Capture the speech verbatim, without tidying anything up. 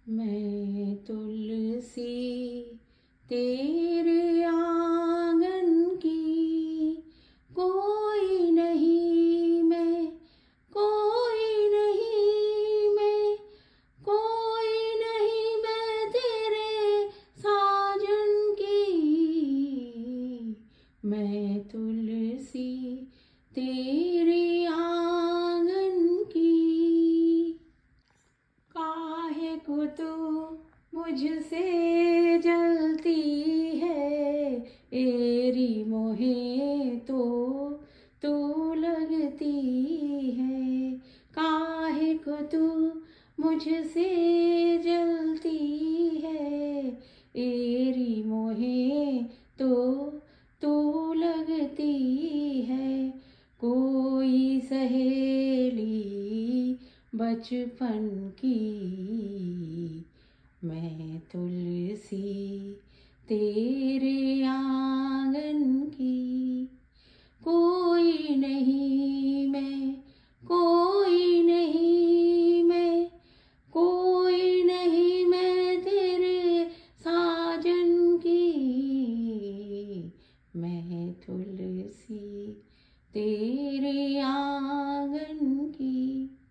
मैं तुलसी तेरे आंगन की, कोई नहीं मैं, कोई नहीं मैं, कोई नहीं मैं तेरे साजन की। मैं तुलसी तेरे आंगन की। काहे को तू मुझसे जलती है, एरी मोहे तो तू लगती है। काहे को तू मुझसे जलती है, एरी मोहे तो तू लगती है। कोई सहेली बचपन की, मैं तुलसी तेरे आंगन की। कोई नहीं मैं, कोई नहीं मैं, कोई नहीं मैं तेरे साजन की। मैं तुलसी तेरे आंगन की।